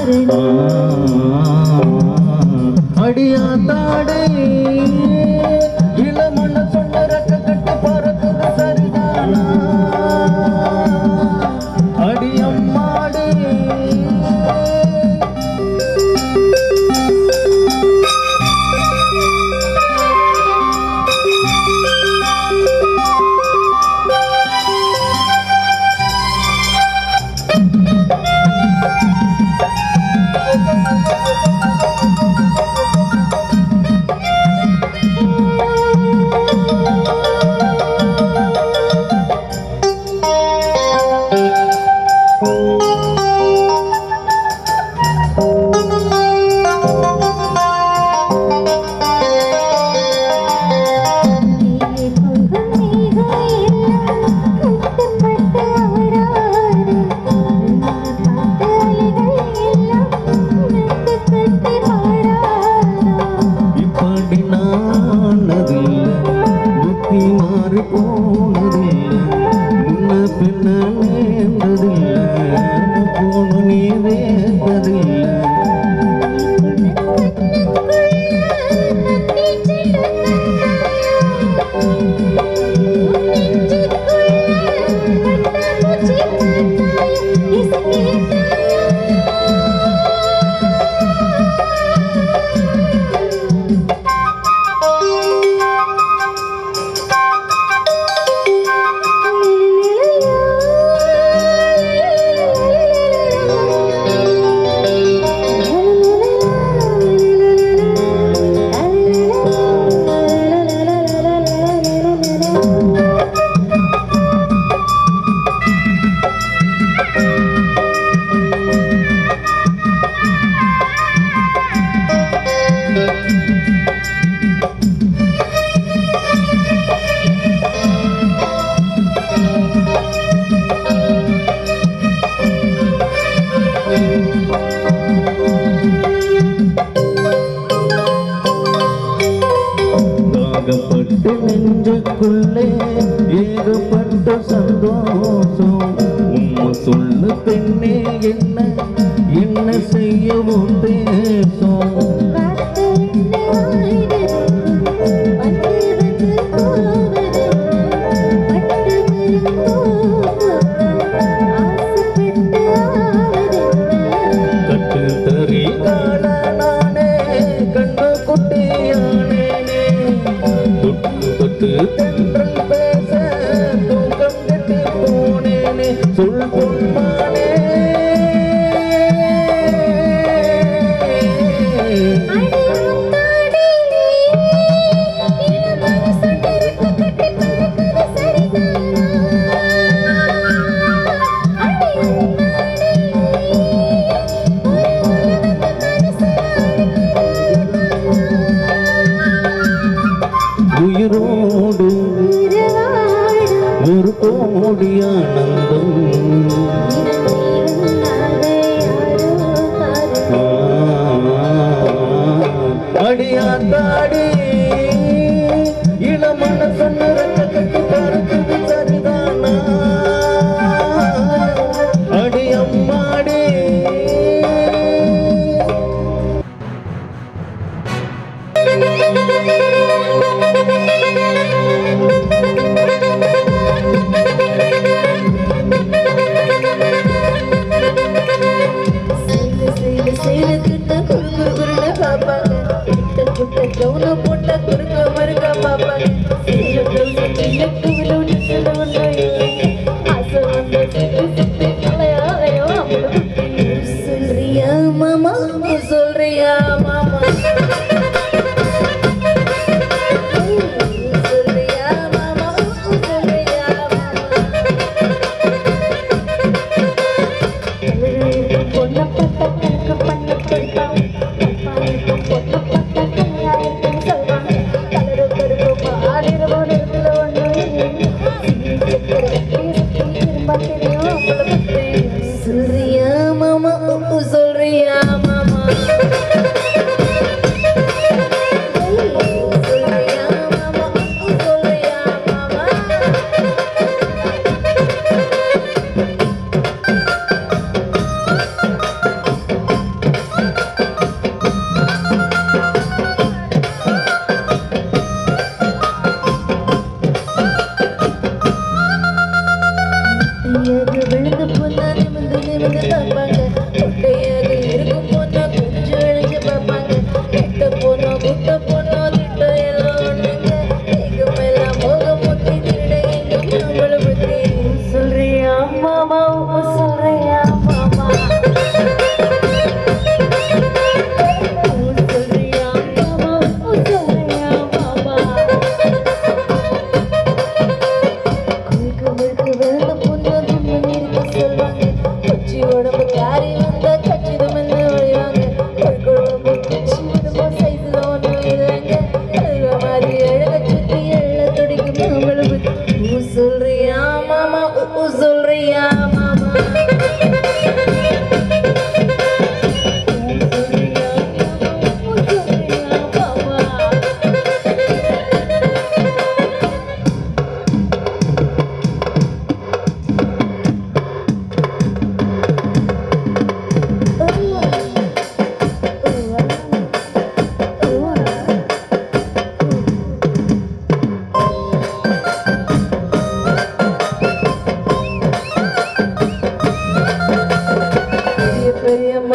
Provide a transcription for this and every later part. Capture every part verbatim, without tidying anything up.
அடியாத்தாடே இளமண்ண சொன்ன ரெக்க கட்டி பறக்குது சரிதானா அடியம்மாடே நெஞ்சுக்குள்ளே ஏகப்பட்ட சந்தோஷம் உண்மை சொல்லு பெண்ணே என்ன என்ன செய்யவும் தேசம் கட்டு தறி காண நானே கண்டு குட்டியானே தொட்டு தென்றல் பேச தூக்கம் கெட்டு போனேனே சொல் பொன்மானே உயிரோடு ஒரு கோடி ஆனந்தம் அடியாத்தாடி இளமண்ண சொன்ன ரெக்க கட்டி பறக்குது சரிதானா அடியம்மாடி கவுன போட்ட குறுக்க மறுக்க பாப்பாங்க சொல்றியா மாமா சொல்றியா மாமா சொல்றியா மாமா சொல்றியா பொண்ண பட்ட கணக்கு பண்ண கொடுப்பாங்க சொல்றியா மாமா சொல்றியா மாமா சொல்றியா மாமா சொல்றியா மாமா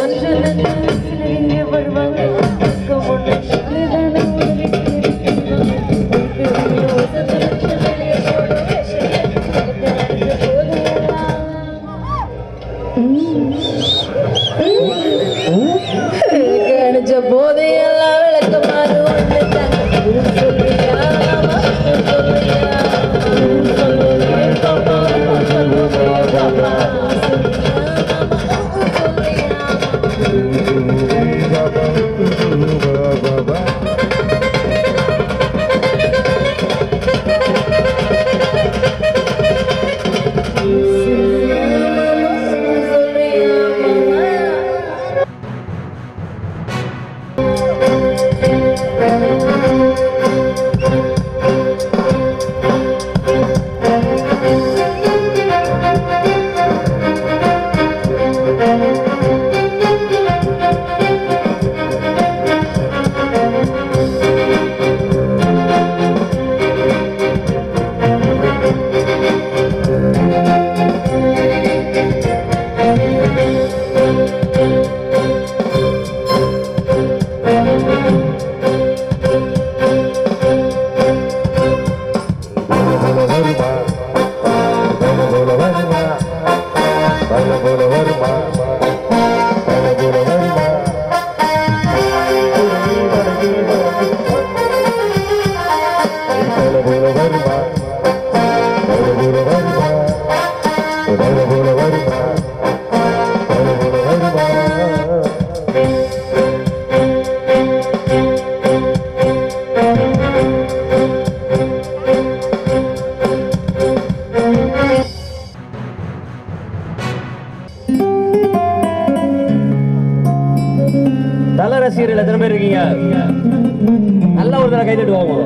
தல ரசிகர்கள் எத்தனை பேர் இருக்கீங்க? நல்ல ஒரு தடவை கை தட்டுவாங்க.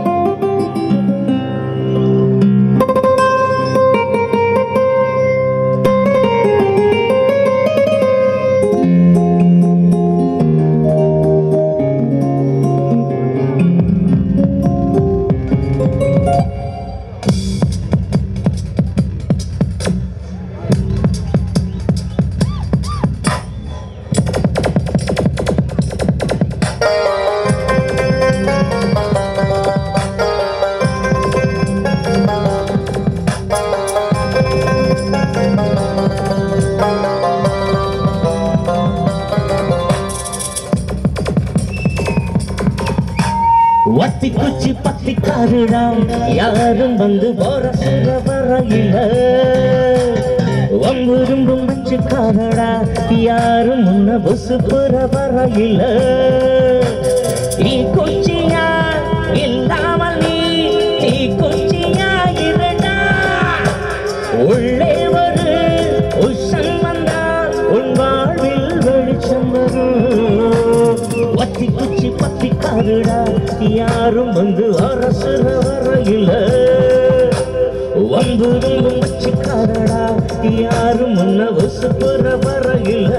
வத்தி குச்சி பத்தி காருடா யாரும் வந்து போற சுர வரையில வம்புரும்பும் வச்சுக்காரடா யாரும் முன்ன புசு புற வரையில நீ குச்சியா இல்லாமல் நீ நீ குச்சியா இருடா உள்ளே ஒரு உஷன் வந்தா உன் வாழ்வில் வெளிச்சம் வரும் வத்தி குச்சி பத்தி காருடா யாரும் வந்து அரசுற வரையில வம்புரும்பும் வச்சுக்காரடா யாரும் முன்ன உசு புற வரையில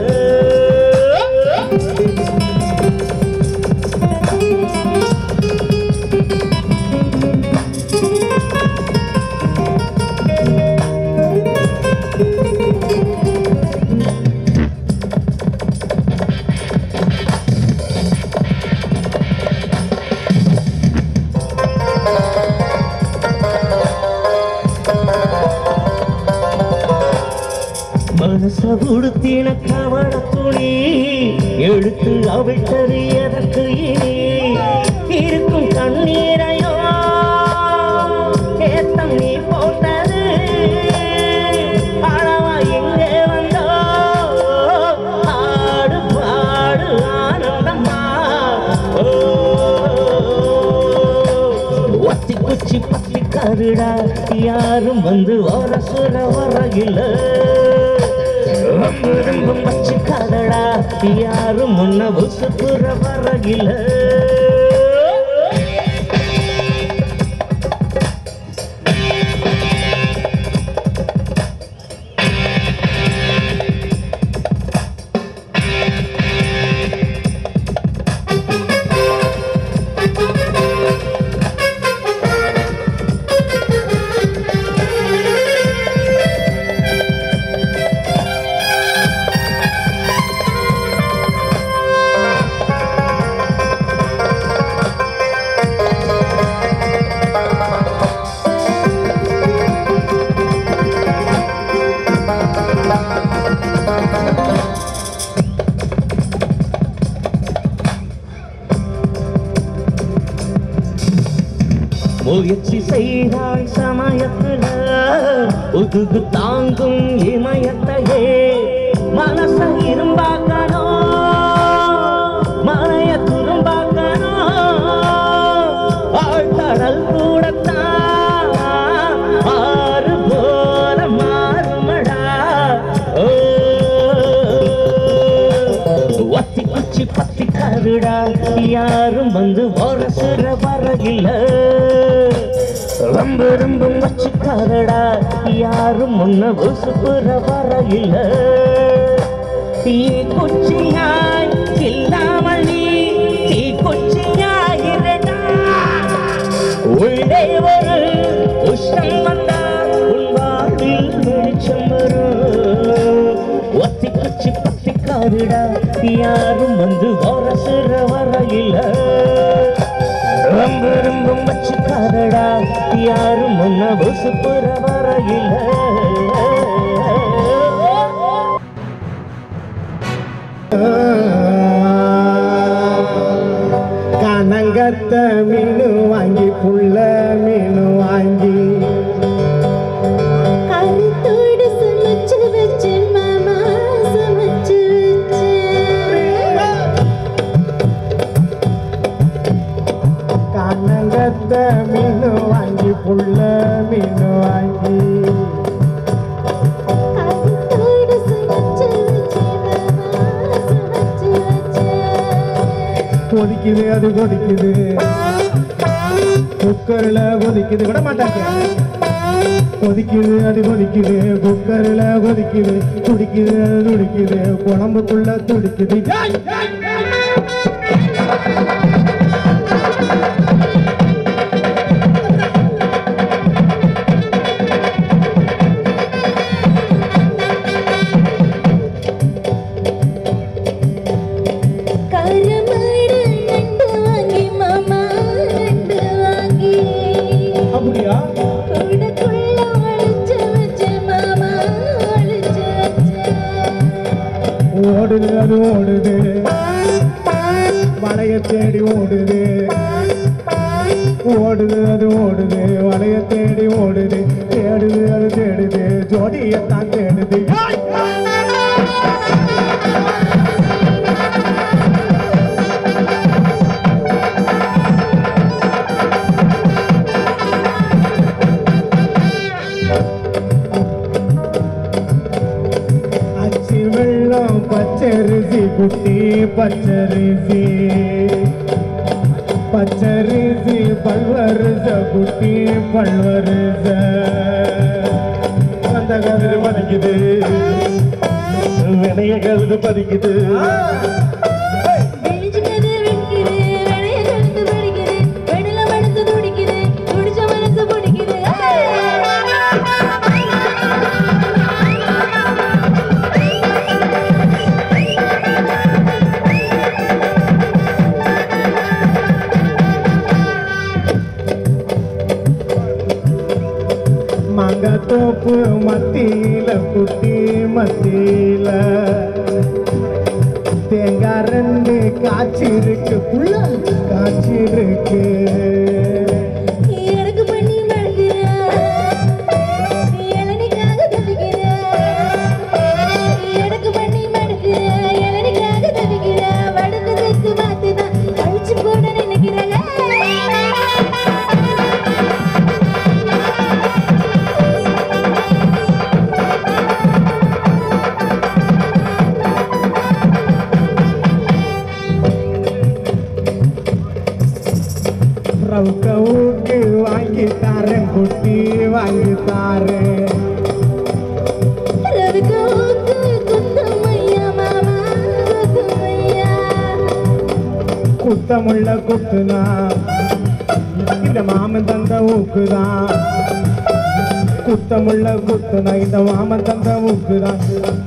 மனச உடுத்தின கவள துணி எடுத்து அவிழ்த்தது எதற்கு இனி இருக்கும் கண்ணீரையோ ஏத்தம் நீ போட்டது அளவா எங்கே வந்தோ ஆடு பாடு ஆனந்தம்மா வத்தி குச்சி பத்தி கருடா யாரும் வந்து வர சுர வரையில வம்புரும்பும் வச்சுக்காதடா யாரும் முன்ன புசு புற வரையில முயற்சி செய்தாய் சமயத்துல உதுகு தாங்கும் இமயத்தையே மனச இரும்பாக்கணும் மனைய துரும்பாக்கணும் ஆழ்கடல் கூடத்தான் ஆறு போல மாறுமடா ஒத்தி குச்சி பத்தி கருடா யாரும் வந்து ஒரசுற வரையில ரொம்ப ரொம்ப வச்சுக்காரடா யாரும் முன்ன உசுப்புற வரையில தீ குச்சியாய் இல்லாமல் நீ தீ குச்சியாயிரடா உள்ளே ஒரு உஷ்ணம் வந்தால் உன் வாழ்வில் வெளிச்சம் வரும் ஒத்தி குச்சி பத்திக்காருடா யாரும் வந்து ஒரசுற வரையில ரொம்ப ரொம்ப வச்சுக்காரடா யாரும் முன்ன உசுப்புற வரையில கனங்கத்த மீனு வாங்கி புள்ள மீனு வாங்கி கருத்தோடு சமைச்சு வச்சு மாமா சமைச்சு வச்சு கனங்கத்த மீனு வாங்கி புள்ள மீனு வாங்கி கருத்தோடு சமைச்சு வச்சு மாமா சமைச்சு வச்சு கொதிக்குது அது கொதிக்குது குக்கர்ல கொதிக்குது விட மாட்டாங்க கொதிக்குது அது கொதிக்குது குக்கர்ல கொதிக்குது துடிக்குது அது துடிக்குது குழம்புக்குள்ள துடிக்குது அப்படியா ஓடுது அது ஓடுது வளைய தேடி ஓடுது ஓடுது அது ஓடுது வளைய தேடி ஓடுது தேடுது அது தேடுது ஜோடியத்தான் தேடுது பச்சரிசி குட்டி பச்சரிசி பச்சரிசி பல்வரிச குட்டி பல்வரிச அந்த கதிர் பதிக்குது வினைய கதிர் பதிக்குது தோப்பு மத்தியில குட்டி மத்தியில தேங்காய் ரெண்டு காய்ச்சி இருக்கு புள்ள காய்ச்சி இருக்கு ரவுக்கு வாங்கி தாரேன் குட்டி வாங்கி தாரேன் குத்தமுள்ள குத்துனா இந்த மாமன் தந்த ஊக்குதான் குத்தமுள்ள குத்துனா இந்த மாமன் தந்த ஊக்குதான்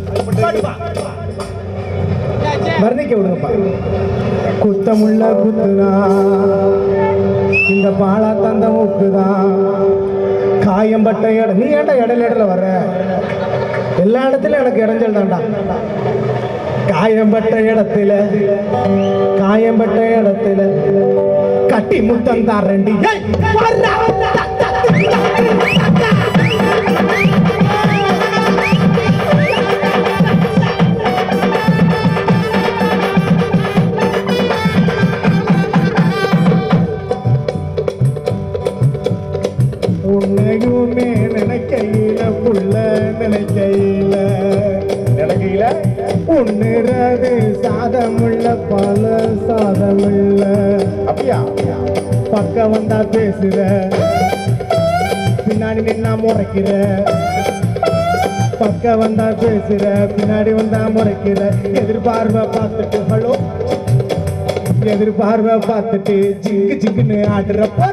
வர்ணிக்க விடுங்கப்பா குத்தமுள்ள குத்துனா இந்த பாலா தந்த ஊக்குதான் காயம்பட்ட இடம் நீ ஏன்டா இடையில இடத்துல வர்ற எல்லா இடத்துலயும் எனக்கு இடைஞ்சல் தான்டா காயம்பட்ட இடத்துல காயம்பட்ட இடத்துல கட்டி முத்தம் தாரண்டி உன்னையுமே நினைக்கையில புள்ள நினைக்கையில நினைக்கையில உன்னுறது சாதமுள்ள பல சாதமுள்ள அப்படியா பக்கம் வந்தா பேசுற பின்னாடி நின்னா முறைக்கிற பக்கம் வந்தா பேசுற பின்னாடி வந்தா முறைக்கிற எதிர்பார்வை பார்த்துட்டு ஹலோ எதிர்பார்வை பார்த்துட்டு ஜிங்கு ஜிங்குன்னு ஆடுறப்ப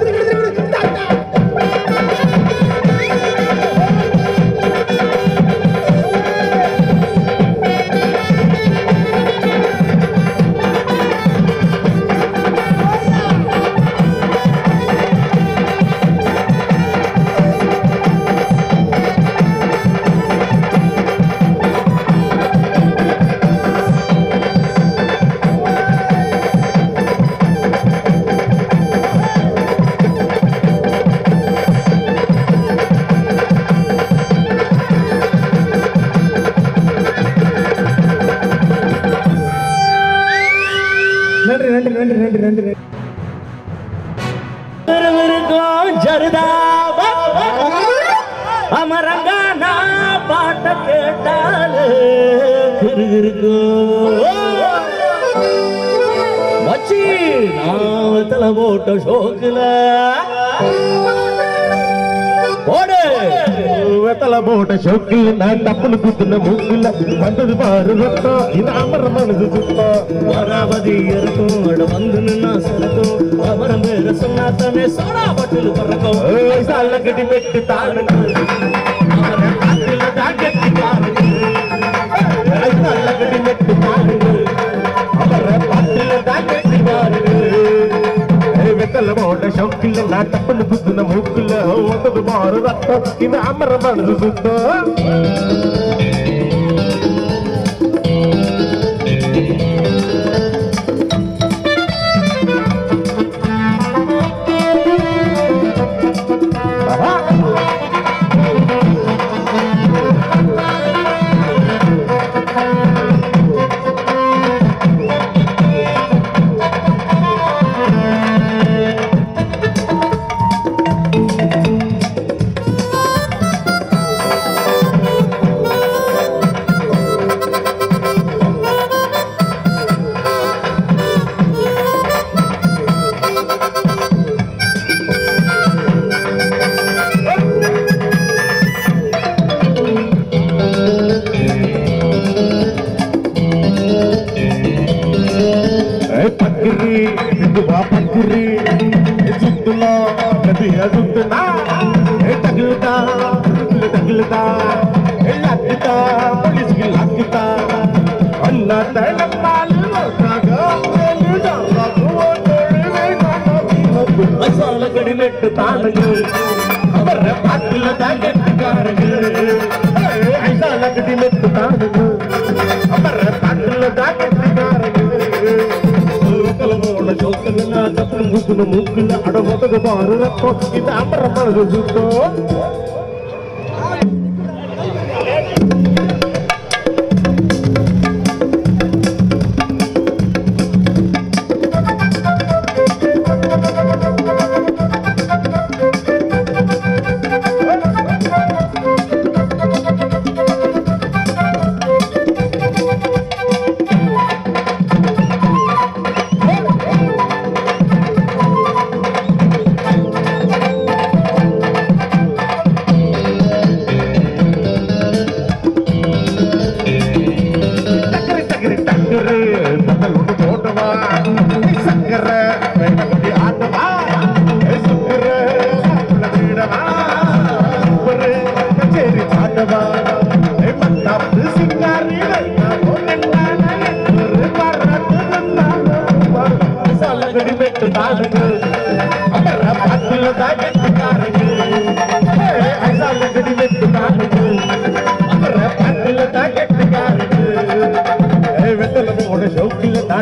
அமரங்கானா பாட்ட கேட்டாலே வச்சி நாவத்துல போட்ட ஷோக்குல போடு வெத்தல போட்ட ஷோக்கில் நான் டப்புனு குத்துன மூக்குல வந்தது பாரு ரத்தம் இது அமர மனது சுத்தம் வராவதி இருக்கும் அட வந்து நின்னா சரக்கும் அமரம் வேற சொன்னாத்தானே சோடா பட்டில் பறக்கும் சால கட்டி வெட்டு தாளுங்க அவரை காத்துல தாக்கி பாருங்க சால கட்டி வெட்டு தாளுங்க அவரை காத்துல தாக்கி பாருங்க வெத்தல போட்ட ஷோக்கில் நான் டப்புனு குத்துன மூக்குல வந்தது பாரு ரத்தம் இது அமர மனது சுத்தம் மூக்குல அடமொத்தது பாரு ரத்தம் இது அமர மனது சுத்தம்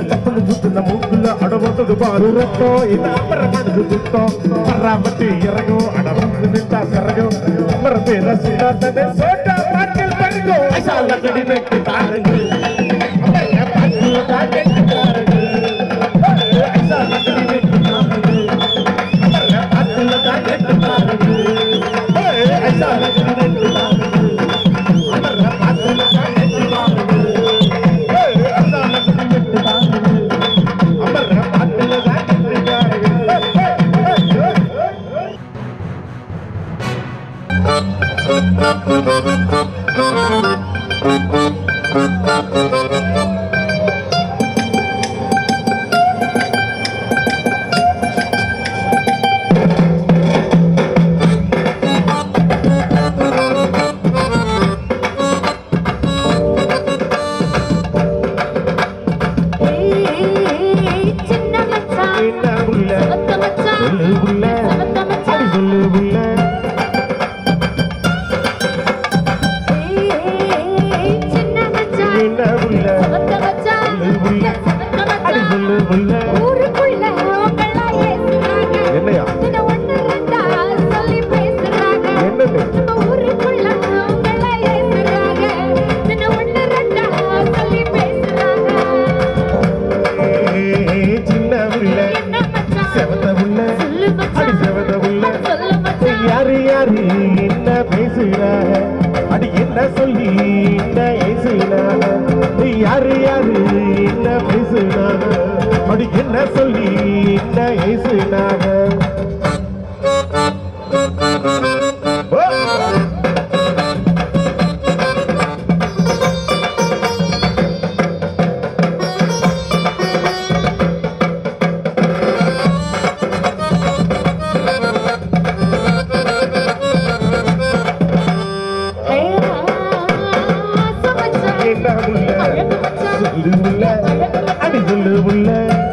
நான் தப்புன்னு சுத்தின மூக்குல அடவந்தது பாரு ரத்தம் இந்த அமரமானது சுத்தம் பராமத்தி இறங்கும் அடவந்து நின்றா சரகம் அமர பேர சின்னாத்தனை சோட்டா பாட்டில் பறிக்கும் ஐசால கடி நெட்டு தாருங்க அமர பாட்டில் தாருங்க ஐசால கடி நெட்டு தாருங்க அமர பாட்டில் தாருங்க தாருங்க ஐசால கடி நெட்டு தாருங்க அமர பாட்டில் தாருங்க தாருங்க ஐசால கடி நெட்டு தாருங்க அமர பாட்டில் தாருங்க யாரு யாரு என்ன பேசுனாங்க அப்படி என்ன சொல்லி என்ன ஏசுனாங்க அடி சொல்லு உள்ள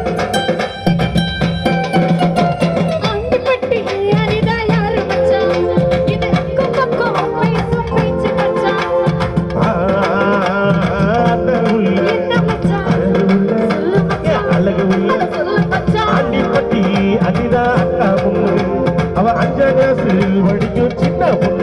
அழகு உள்ள அண்டிப்பட்டி அடிதா அக்கா பொண்ணு அவ அஞ்சாம் கிளாஸில் படிக்கும் சின்ன பொண்ணு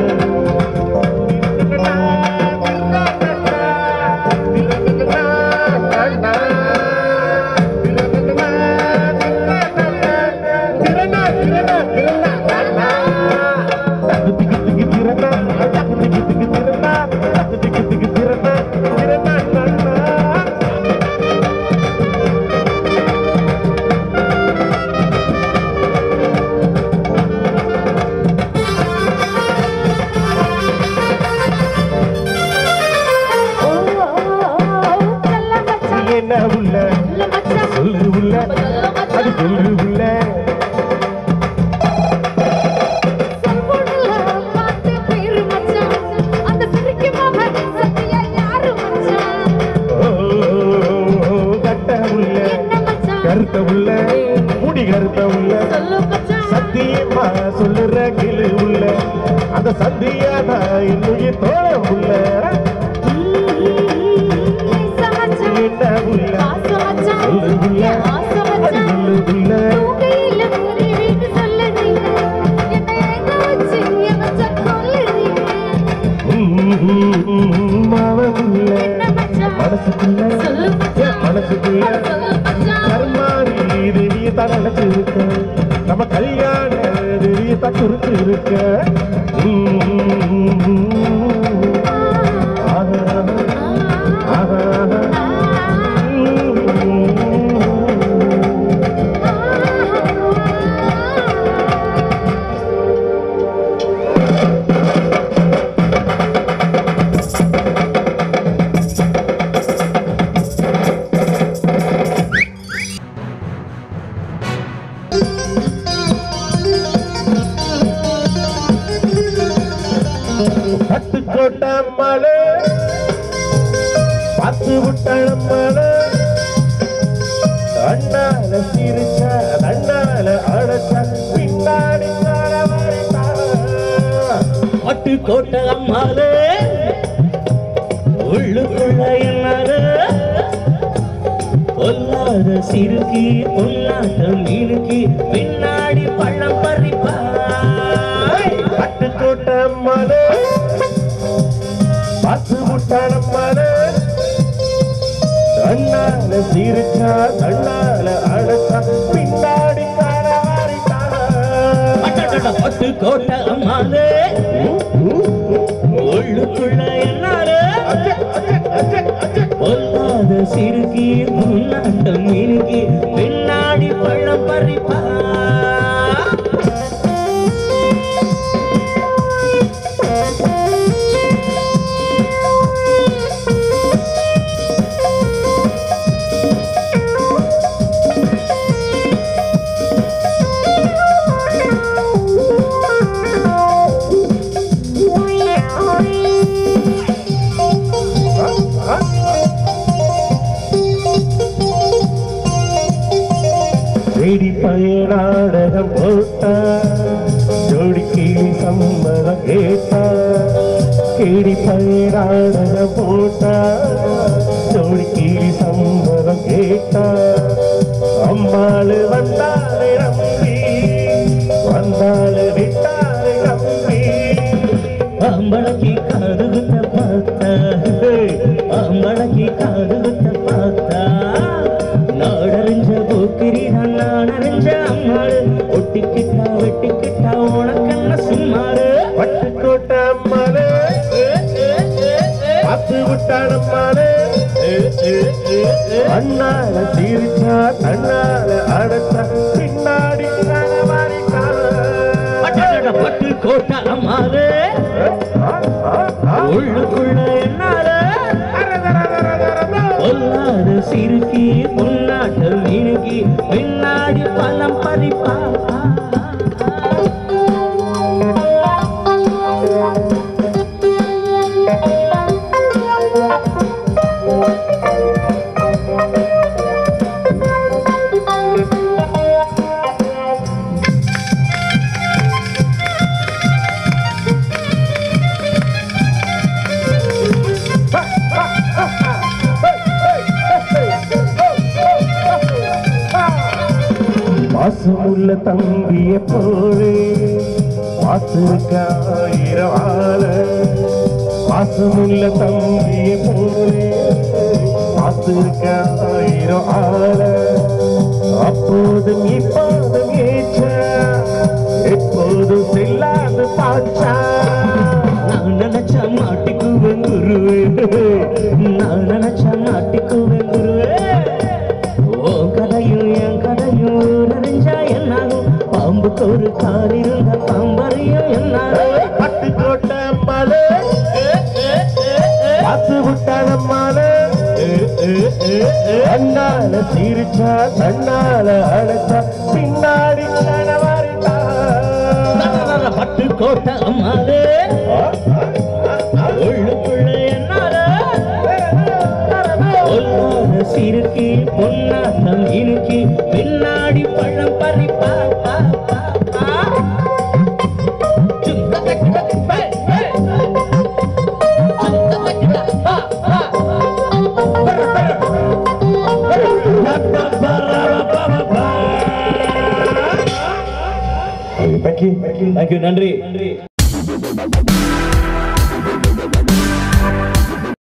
என்ன உள்ள சொல்லு உள்ள அது சொல்லு உள்ள கட்ட உள்ள கருத்த உள்ள முடி கருத்த உள்ள சத்தியமா சொல்லுற கிளு உள்ள அந்த சந்தியான இன்னும் தோழ உள்ள என்ன உள்ள சொல்லு உள்ள அது சொல்லு உள்ள மாவனுள்ள மனசுக்குள்ள மனசுக்குள்ள கர்மாரி தேவிய தான் நினைச்சிருக்க நம்ம கல்யாண தேவிய தான் குறிச்சு இருக்க பட்டுக்கோட்டை மலை பத்து விட்டாள மலை அண்ணால சிரிச்சா அண்ணால அழைச்சா பின்னாடி பட்டுக்கோட்டை அம்மாளே உள்ளுக்குள்ள என்னால பொல்லாத சிறுக்கி பொன்னாட்டம் மீனுக்கி பின்னாடி பழம் பறிப்பா பட்டுக்கோட்டை அம்மாளே பத்து முட்டாளம்மாளே கண்ணால சிரிச்சா கண்ணால அழைச்சா பின்னாடி பட்டுக்கோட்டை அம்மாளே உள்ளுக்குள்ள என்னாலே பொல்லாத சிறுக்கி பொன்னாட்டம் மீனுக்கி பின்னாடி பழம் பறிப்பா தேடி பயனாடகம் போட்டா ஜோடி கீழி சம்மதம் கேட்டா கேடி பயனாடகம் போட்டா ஜோடி கீழி சம்மதம் கேட்டா அம்மாளு வந்தாலே நம்பி வந்தாளு விட்டாலே நம்பி அம்பளக்கி காதுகுத்த பார்த்தா அம்பளக்கி காதுகுத்த பார்த்தா நாடறிஞ்ச போக்கிரி நானறிஞ்ச அம்மாடு ஒட்டிக்கிட்டா வெட்டிக்கிட்டா உனக்கென்ன சும்மாறு பட்டுக்கோட்டை அம்மாளே பத்து முட்டாளம்மாளே அண்ணால சிரிச்சா கண்ணால அடைச்சா பின்னாடி பட்டுக்கோட்டை அம்மாளே உள்ளுக்குள்ள என்னால பொல்லாத சிறுக்கி பொன்னாட்டம் மீனுக்கி பின்னாடி பழம் பறிப்பா பாசமுள்ள தம்பிய போலே பாத்திருக்க ஆயிரம் ஆள பாசமுள்ள தம்பிய போலே பாத்திருக்க ஆயிரம் ஆள அப்போதும் இப்போதும் ஏற்ற எப்போதும் செல்லாது பாச்சா நான் நினைச்ச மாட்டிக்குவேன் குருவே நான் நினைச்ச மாட்டிக்குவேன் குருவே ஓ கதையும் என் கதையும் நிறைஞ்சா என்னாகும் பாம்புக்கு ஒரு கால் இருந்த பாம்பறையும் என்னாகும் பட்டுக்கோட்டை அம்மாளே பத்து முட்டாளம்மாளே அண்ணால சிரிச்சா கண்ணால அழைச்சா பின்னாடி பட்டுக்கோட்டை அம்மாளே உள்ளுக்குள்ள என்னால பொல்லாத சிறுக்கி பொன்னாட்டம் இனுக்கி பின்னாடி பழம் பறிப்பா Thank you. Thank you, நன்றி.